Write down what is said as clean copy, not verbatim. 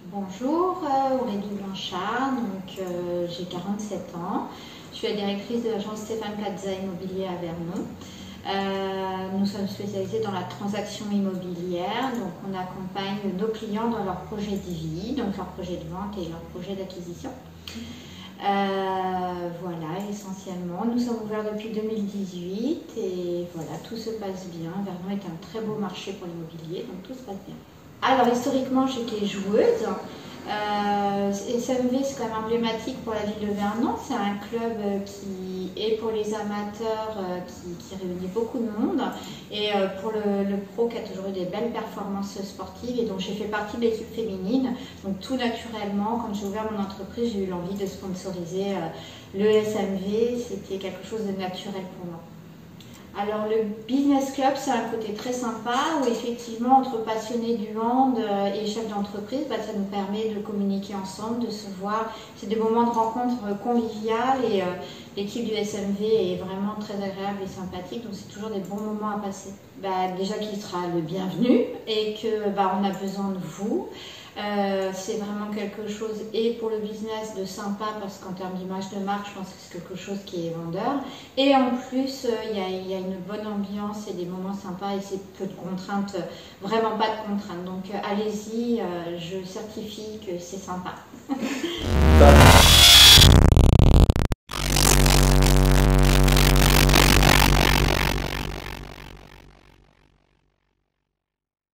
Bonjour, Aurélie Blanchard, j'ai 47 ans. Je suis la directrice de l'agence Stéphane Plaza Immobilier à Vernon. Nous sommes spécialisés dans la transaction immobilière, donc on accompagne nos clients dans leurs projets de vie, donc leurs projets de vente et leurs projets d'acquisition. Voilà, essentiellement. Nous sommes ouverts depuis 2018 et voilà, tout se passe bien. Vernon est un très beau marché pour l'immobilier, donc tout se passe bien. Alors, historiquement, j'étais joueuse. SMV, c'est quand même emblématique pour la ville de Vernon. C'est un club qui est pour les amateurs, qui réunit beaucoup de monde. Et pour le pro, qui a toujours eu des belles performances sportives. Et donc, j'ai fait partie de l'équipe féminine. Donc, tout naturellement, quand j'ai ouvert mon entreprise, j'ai eu l'envie de sponsoriser le SMV. C'était quelque chose de naturel pour moi. Alors le business club, c'est un côté très sympa où effectivement entre passionnés du hand et chefs d'entreprise, ça nous permet de communiquer ensemble, de se voir. C'est des moments de rencontre conviviales et l'équipe du SMV est vraiment très agréable et sympathique, donc c'est toujours des bons moments à passer. Déjà qu'il sera le bienvenu et que on a besoin de vous. C'est vraiment quelque chose, et pour le business, de sympa, parce qu'en termes d'image de marque, je pense que c'est quelque chose qui est vendeur. Et en plus, il y a une bonne ambiance et des moments sympas, et c'est peu de contraintes, vraiment pas de contraintes. Donc allez-y, je certifie que c'est sympa.